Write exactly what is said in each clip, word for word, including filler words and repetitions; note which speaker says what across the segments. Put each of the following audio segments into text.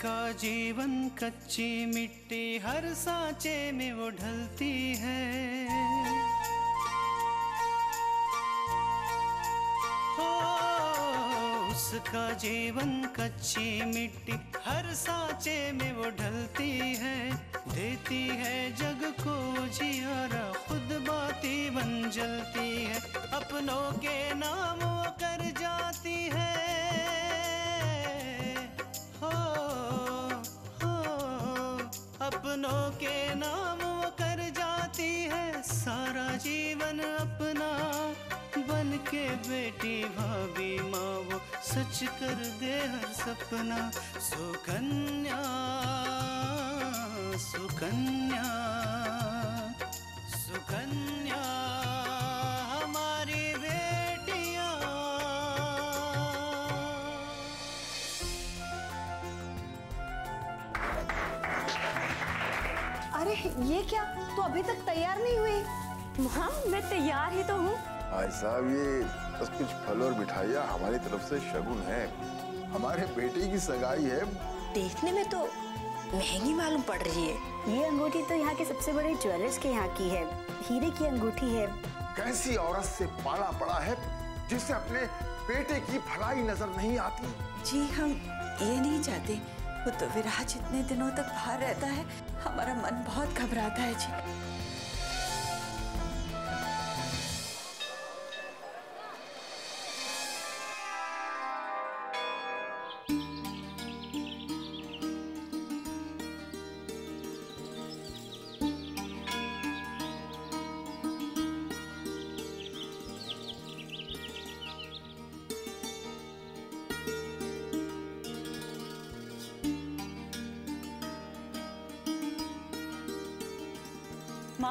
Speaker 1: उसका जीवन कच्ची मिट्टी हर सांचे में वो ढलती है। हो उसका जीवन कच्ची मिट्टी हर सांचे में वो ढलती है। देती है जग को जियारा, खुद बाती बन जलती है। अपनों के नाम वो कर जाती है। हो हो अपनों के नाम वो कर जाती है। सारा जीवन अपना बन के बेटी भाभी माँ वो सच कर दे हर सपना। सुकन्या सुकन्या सुकन्या हमारी बेटियां।
Speaker 2: अरे ये क्या, तू अभी तक तैयार नहीं हुई?
Speaker 3: माँ मैं तैयार ही तो हूँ।
Speaker 4: भाई साहब ये बस कुछ फल और मिठाइयाँ हमारी तरफ से शगुन है। हमारे बेटे की सगाई है।
Speaker 5: देखने में तो महंगी मालूम पड़ रही है।
Speaker 3: ये अंगूठी तो यहाँ के सबसे बड़े ज्वेलर्स के यहाँ की है, हीरे की अंगूठी है।
Speaker 4: कैसी औरत से पाला पड़ा है जिसे अपने बेटे की भलाई नजर नहीं आती।
Speaker 5: जी हम ये नहीं चाहते, वो तो विराज इतने दिनों तक बाहर रहता है, हमारा मन बहुत घबराता है जी।
Speaker 3: माँ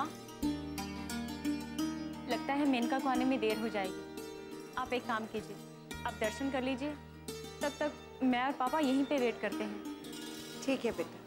Speaker 3: लगता है मेनका को आने में देर हो जाएगी। आप एक काम कीजिए, आप दर्शन कर लीजिए, तब तक मैं और पापा यहीं पे वेट करते हैं।
Speaker 2: ठीक है बेटा।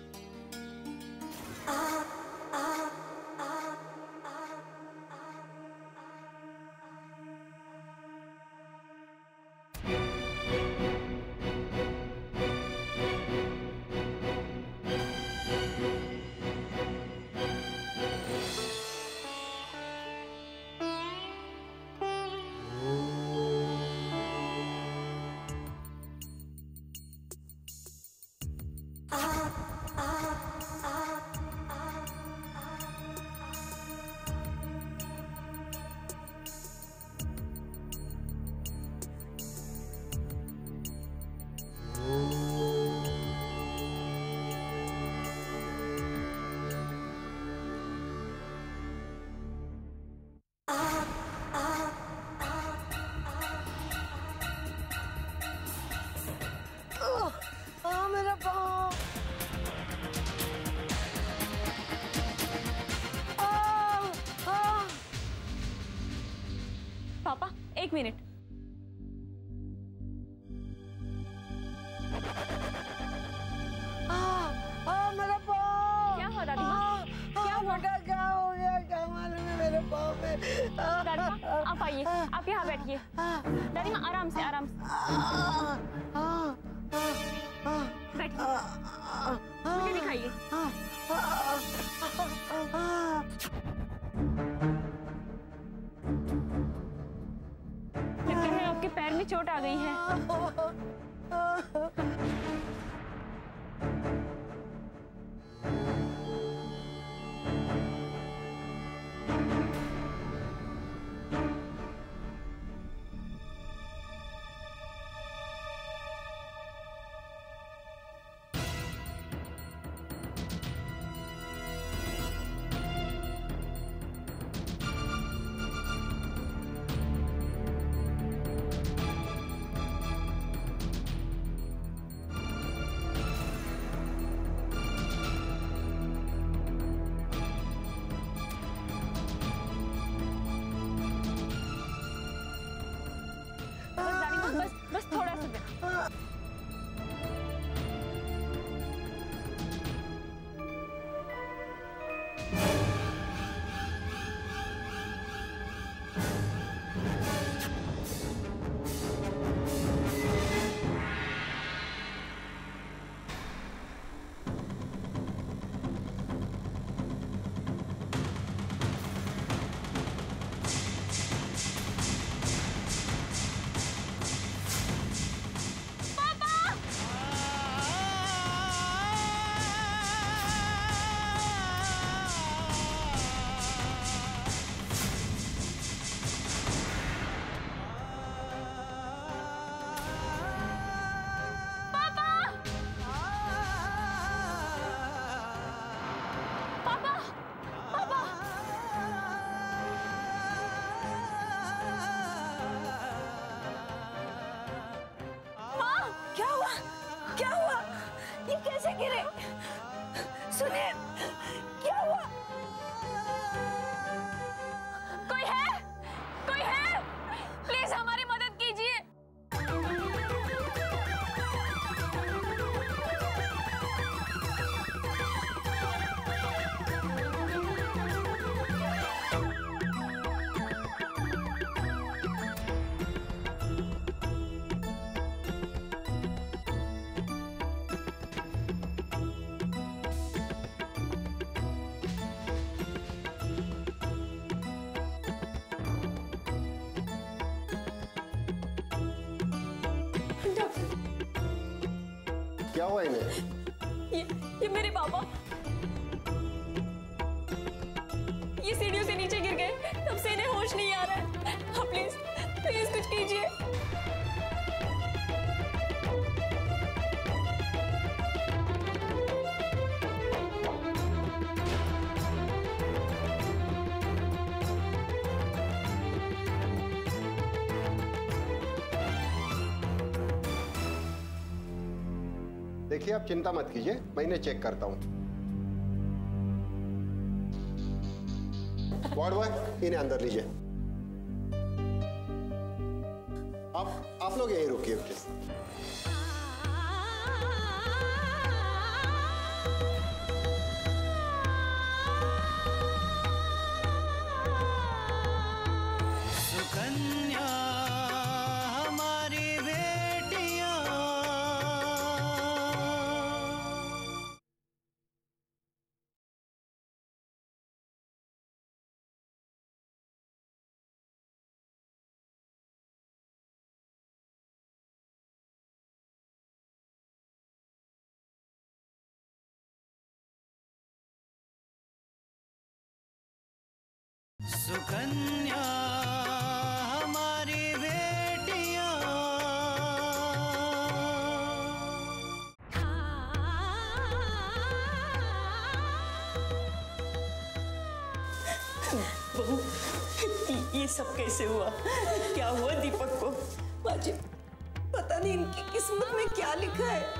Speaker 3: पापा एक मिनट।
Speaker 6: आ, आ, मेरा पाँव।
Speaker 3: क्या हुआ दादी माँ? क्या हुआ?
Speaker 6: बेटा क्या हो गया? क्या मालूम है मेरे पाँव में?
Speaker 3: दादी माँ आप आइए, आप यहाँ बैठिए। दादी माँ आराम से आराम से बैठिए, मुझे दिखाइए। लगता है आपके पैर में चोट आ गई है।
Speaker 7: क्या हुआ इन्हें?
Speaker 3: ये ये मेरे पापा ये सीढ़ियों से नीचे गिर गए, तब से इन्हें होश नहीं आ रहा है। आप प्लीज प्लीज कुछ कीजिए।
Speaker 7: देखिए आप चिंता मत कीजिए, मैं इन्हें चेक करता हूँ। वार्ड बॉय, इन्हें अंदर लीजिए। आप आप लोग यहीं रुकिए प्लीज।
Speaker 1: सुकन्या हमारी बेटियां, सुकन्या हमारी बेटियां।
Speaker 5: बहू, ये सब कैसे हुआ? क्या हुआ दीपक को?
Speaker 6: माजी, पता नहीं इनकी किस्मत में क्या लिखा है।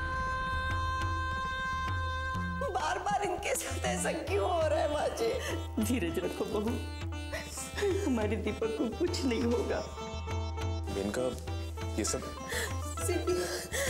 Speaker 6: बार बार इनके साथ ऐसा क्यों हो रहा है माजी?
Speaker 5: धीरज रखो बहू, हमारे दीपक को कुछ नहीं होगा।
Speaker 8: इनका ये सब
Speaker 6: सिद्धि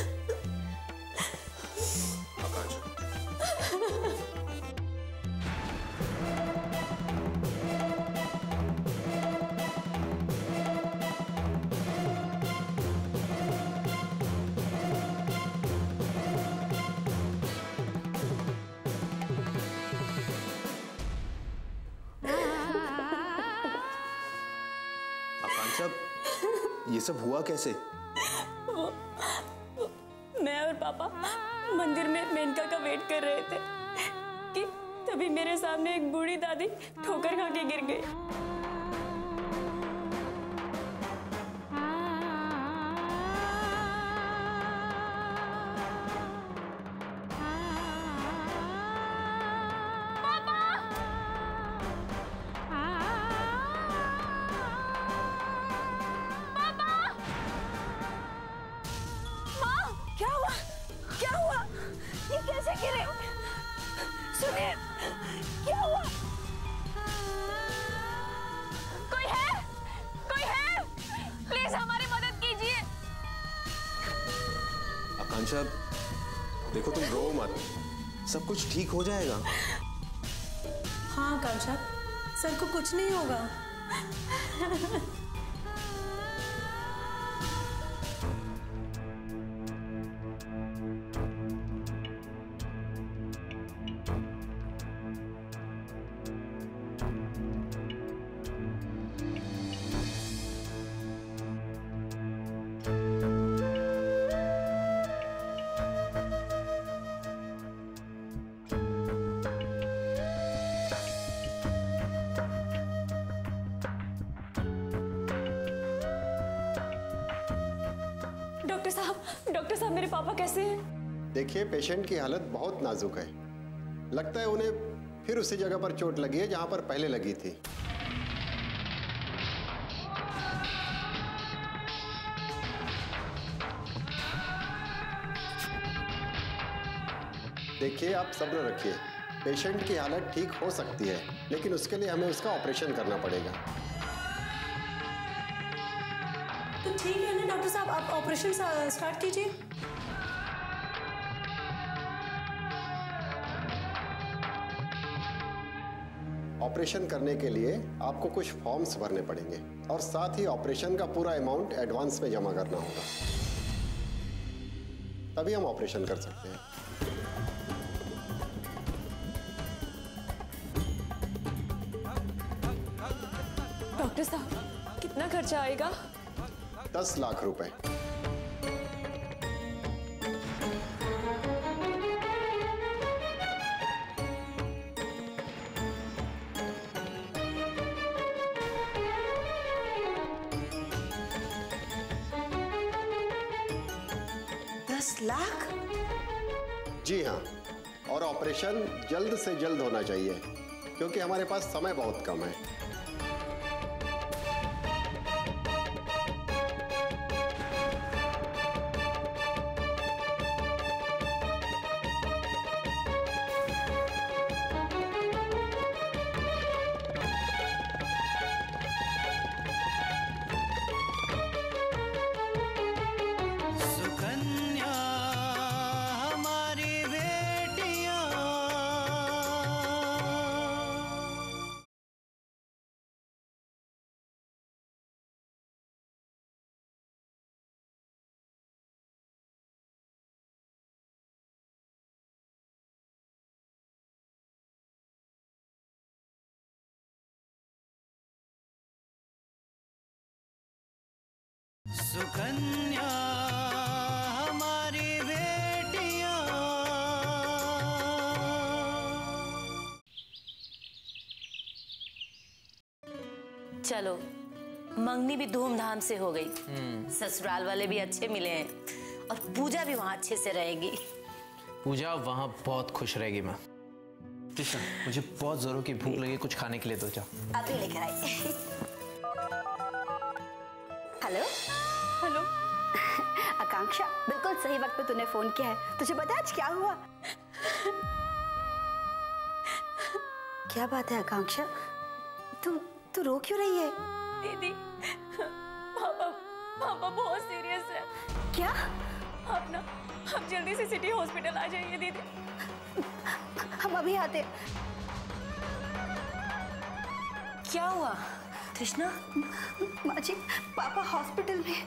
Speaker 8: ये सब हुआ कैसे?
Speaker 3: वो, वो, मैं और पापा मंदिर में मेनका का वेट कर रहे थे कि तभी मेरे सामने एक बूढ़ी दादी ठोकर खा के गिर गई।
Speaker 6: क्या हुआ? क्या हुआ? ये कैसे गिरे? सुनिए, क्या हुआ?
Speaker 3: कोई है? कोई है? प्लीज हमारी मदद कीजिए।
Speaker 8: आकांक्षा, देखो तुम रो मत, सब कुछ ठीक हो जाएगा।
Speaker 2: हाँ आकांक्षा, सर को कुछ नहीं होगा।
Speaker 3: डॉक्टर साहब, डॉक्टर साहब मेरे पापा कैसे हैं?
Speaker 7: देखिए पेशेंट की हालत बहुत नाजुक है। लगता है उन्हें फिर उसी जगह पर चोट लगी है जहां पर पहले लगी थी। देखिए आप सब्र रखिए, पेशेंट की हालत ठीक हो सकती है, लेकिन उसके लिए हमें उसका ऑपरेशन करना पड़ेगा।
Speaker 2: तो ठीक है ना डॉक्टर साहब, आप ऑपरेशन स्टार्ट कीजिए।
Speaker 7: ऑपरेशन करने के लिए आपको कुछ फॉर्म्स भरने पड़ेंगे और साथ ही ऑपरेशन का पूरा अमाउंट एडवांस में जमा करना होगा, तभी हम ऑपरेशन कर सकते हैं।
Speaker 3: डॉक्टर साहब कितना खर्चा आएगा?
Speaker 7: दस लाख रुपए।
Speaker 9: दस लाख?
Speaker 7: जी हाँ, और ऑपरेशन जल्द से जल्द होना चाहिए क्योंकि हमारे पास समय बहुत कम है।
Speaker 1: सुकन्या हमारी बेटियां।
Speaker 10: चलो, मंगनी भी धूमधाम से हो गई, ससुराल वाले भी अच्छे मिले हैं और पूजा भी वहाँ अच्छे से रहेगी।
Speaker 11: पूजा वहाँ बहुत खुश रहेगी माँ। कृष्णा, मुझे बहुत जोरों की भूख लगी, कुछ खाने के लिए दो, जाओ।
Speaker 6: अभी लेकर आई। हेलो
Speaker 3: हेलो
Speaker 6: आकांक्षा, बिल्कुल सही वक्त पे तूने फोन किया है। तुझे पता है आज क्या हुआ? क्या बात है आकांक्षा? तू तू रो क्यों रही है?
Speaker 3: दीदी, पापा पापा बहुत सीरियस है।
Speaker 6: क्या?
Speaker 3: आप ना आप जल्दी से सिटी हॉस्पिटल आ जाइए दीदी।
Speaker 6: हम अभी आते।
Speaker 10: क्या हुआ कृष्णा?
Speaker 6: माँ जी, पापा हॉस्पिटल में।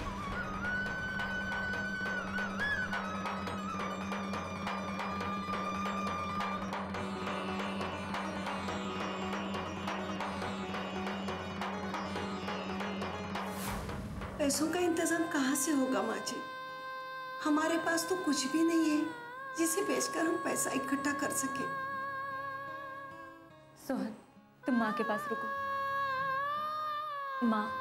Speaker 9: पैसों का इंतजाम कहाँ से होगा माँ जी? हमारे पास तो कुछ भी नहीं है जिसे बेचकर हम पैसा इकट्ठा कर सके।
Speaker 3: सोहन, तुम माँ के पास रुको। माँ,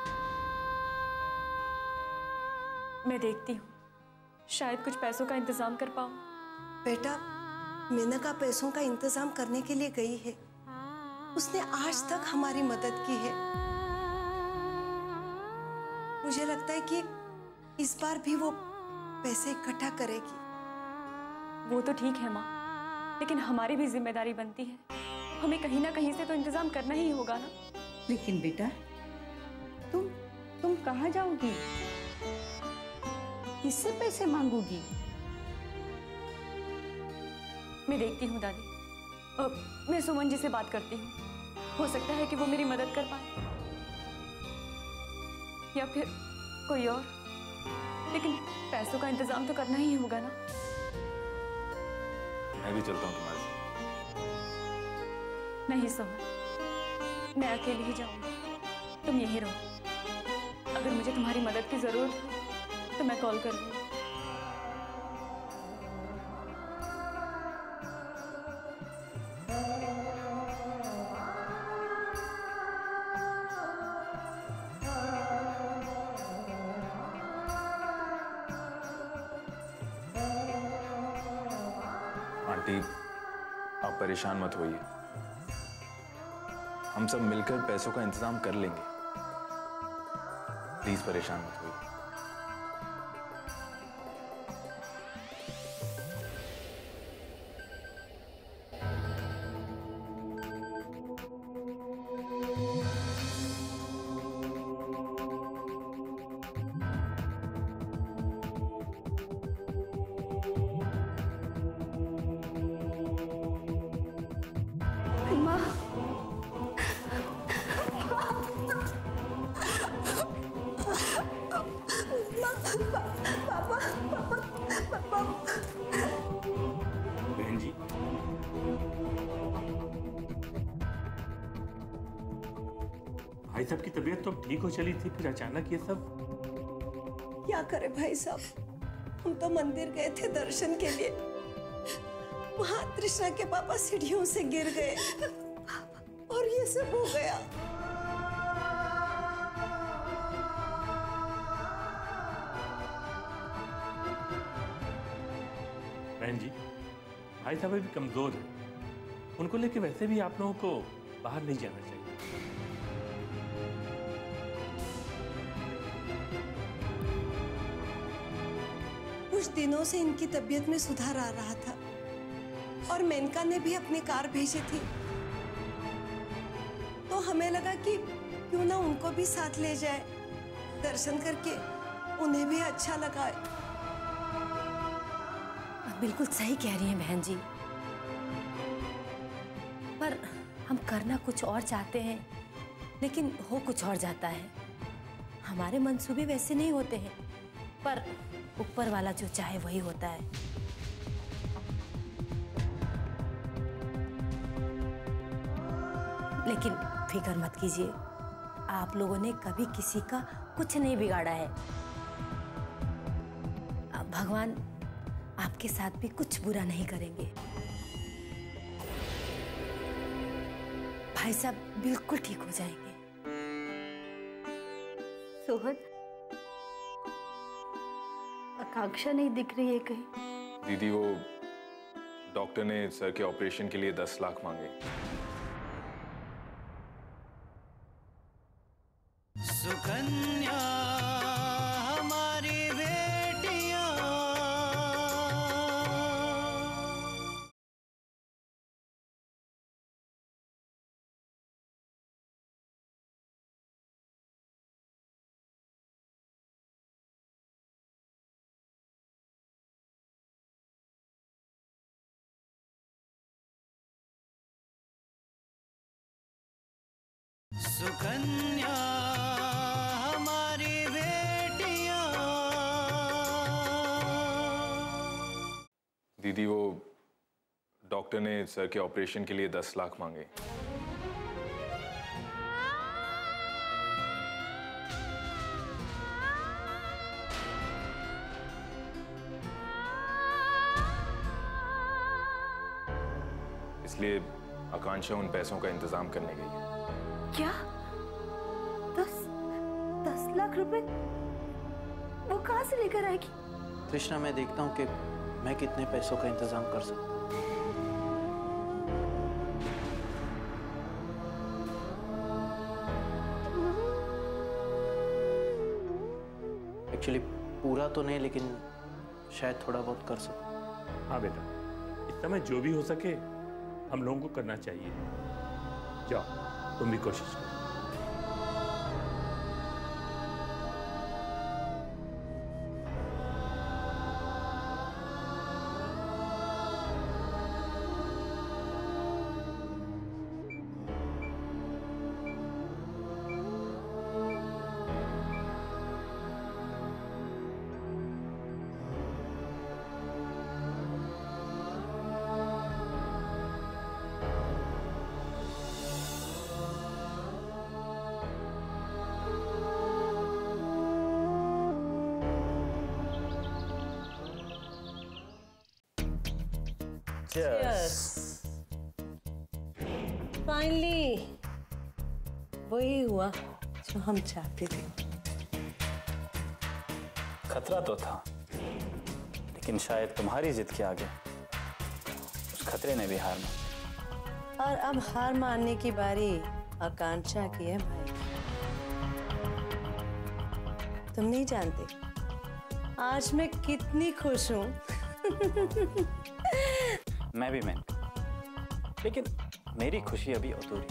Speaker 3: मैं देखती हूँ, शायद कुछ पैसों का इंतजाम कर पाऊँ।
Speaker 9: बेटा, मेनका पैसों का इंतजाम करने के लिए गई है। उसने आज तक हमारी मदद की है। मुझे लगता है कि इस बार भी वो पैसे इकट्ठा करेगी।
Speaker 3: वो तो ठीक है माँ, लेकिन हमारी भी जिम्मेदारी बनती है। हमें कहीं ना कहीं से तो इंतजाम करना ही होगा ना।
Speaker 5: लेकिन बेटा, तुम तुम कहाँ जाओगी? किससे पैसे मांगोगी?
Speaker 3: मैं देखती हूँ दादी। अब मैं सुमन जी से बात करती हूँ, हो सकता है कि वो मेरी मदद कर पाए, या फिर कोई और। लेकिन पैसों का इंतजाम तो करना ही होगा ना।
Speaker 8: मैं भी चलता हूँ तुम्हारे साथ।
Speaker 3: नहीं सोहन, मैं अकेली ही जाऊंगी, तुम यहीं रहो। अगर मुझे तुम्हारी मदद की जरूरत हो तो मैं कॉल करूंगी।
Speaker 8: आंटी, आप परेशान मत होइए, हम सब मिलकर पैसों का इंतजाम कर लेंगे। प्लीज परेशान मत होइए।
Speaker 12: बहन जी, भाई साहब की तबीयत तो अब ठीक हो चली थी, फिर अचानक ये सब।
Speaker 9: क्या करे भाई साहब, हम तो मंदिर गए थे दर्शन के लिए। वहां तृष्णा के पापा सीढ़ियों से गिर गए और ये सब हो गया।
Speaker 12: बहन जी, भाई साहब अभी कमजोर हैं, उनको लेके वैसे भी आप लोगों को बाहर नहीं जाना चाहिए।
Speaker 9: कुछ दिनों से इनकी तबीयत में सुधार आ रहा था और मेनका ने भी अपनी कार भेजी थी, तो हमें लगा कि क्यों ना उनको भी साथ ले जाए, दर्शन करके उन्हें भी अच्छा लगा।
Speaker 10: बिल्कुल सही कह रही हैं बहन जी, पर हम करना कुछ और चाहते हैं लेकिन हो कुछ और जाता है। हमारे मंसूबे वैसे नहीं होते हैं, पर ऊपर वाला जो चाहे वही होता है। लेकिन फिक्र मत कीजिए, आप लोगों ने कभी किसी का कुछ नहीं बिगाड़ा है। भगवान आपके साथ भी कुछ बुरा नहीं करेंगे। भाई साहब बिल्कुल ठीक हो जाएंगे।
Speaker 6: सोहन, आकांक्षा नहीं दिख रही है कहीं।
Speaker 13: दीदी, वो डॉक्टर ने सर के ऑपरेशन के लिए दस लाख मांगे।
Speaker 1: सुकन्या हमारी बेटियां, सुकन्या हमारी बेटियां।
Speaker 13: दीदी, वो डॉक्टर ने सर के ऑपरेशन के लिए दस लाख मांगे। इसलिए आकांक्षा उन पैसों का इंतजाम करने गई है।
Speaker 6: क्या? दस दस लाख रुपए वो कहाँ से लेकर आएगी?
Speaker 11: कृष्णा, मैं देखता हूँ कि मैं कितने पैसों का इंतजाम कर सकता हूँ। एक्चुअली पूरा तो नहीं, लेकिन शायद थोड़ा बहुत कर सकूं।
Speaker 12: हाँ बेटा, इस समय जो भी हो सके हम लोगों को करना चाहिए। जाओ, तुम भी कोशिश करो।
Speaker 14: फाइनली वही हुआ जो हम चाहते थे।
Speaker 15: खतरा तो था, लेकिन शायद तुम्हारी जिद के आगे उस खतरे ने भी हार मान।
Speaker 14: और अब हार मानने की बारी आकांक्षा की है भाई। तुम नहीं जानते आज मैं कितनी खुश हूँ।
Speaker 15: मैं भी मैं, लेकिन मेरी खुशी अभी अधूरी।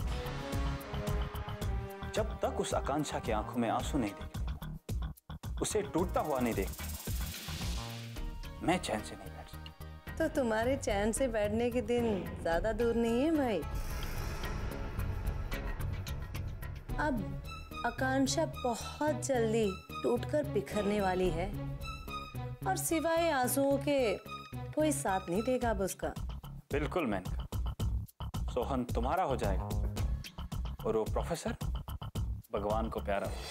Speaker 15: जब तक उस आकांक्षा की आंखों में आंसू नहीं देखते, उसे टूटता हुआ नहीं देखता, मैं चैन से नहीं बैठ सकता।
Speaker 14: तो तुम्हारे चैन से बैठने के दिन ज्यादा दूर नहीं है भाई। अब आकांक्षा बहुत जल्दी टूटकर बिखरने वाली है और सिवाय आंसुओं के कोई साथ नहीं देगा अब उसका।
Speaker 15: बिल्कुल मेनका, सोहन तुम्हारा हो जाएगा और वो प्रोफेसर भगवान को प्यारा हो।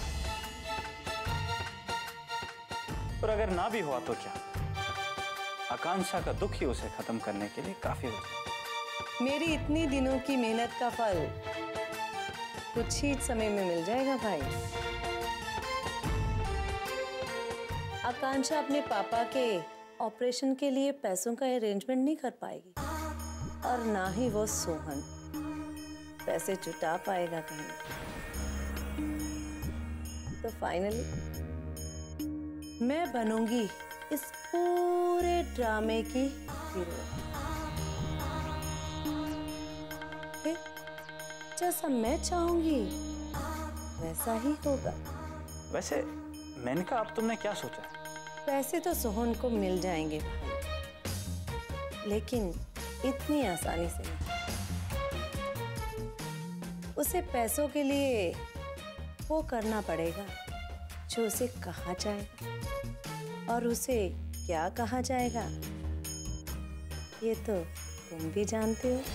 Speaker 15: और अगर ना भी हुआ तो क्या, आकांक्षा का दुख ही उसे खत्म करने के लिए काफी हो जाएगा।
Speaker 14: मेरी इतनी दिनों की मेहनत का फल कुछ ही समय में मिल जाएगा भाई। आकांक्षा अपने पापा के ऑपरेशन के लिए पैसों का अरेंजमेंट नहीं कर पाएगी और ना ही वो सोहन पैसे जुटा पाएगा कहीं। तो फाइनली मैं बनूंगी इस पूरे ड्रामे की हीरो। फिर जैसा मैं चाहूंगी वैसा ही होगा।
Speaker 15: वैसे मेनका, अब तुमने क्या सोचा है?
Speaker 14: पैसे तो सोहन को मिल जाएंगे भाई, लेकिन इतनी आसानी से नहीं। उसे पैसों के लिए वो करना पड़ेगा जो उसे कहा जाएगा, और उसे क्या कहा जाएगा ये तो तुम भी जानते हो।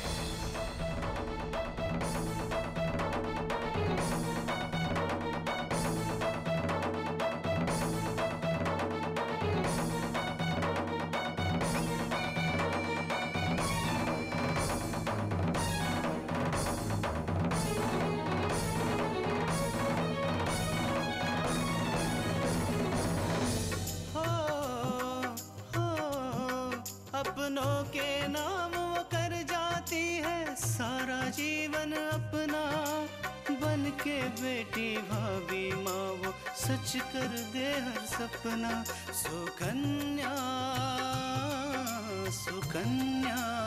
Speaker 1: अपनों के नाम वो कर जाती है सारा जीवन अपना, बन के बेटी भाभी माँ वो सच कर दे हर सपना। सुकन्या सुकन्या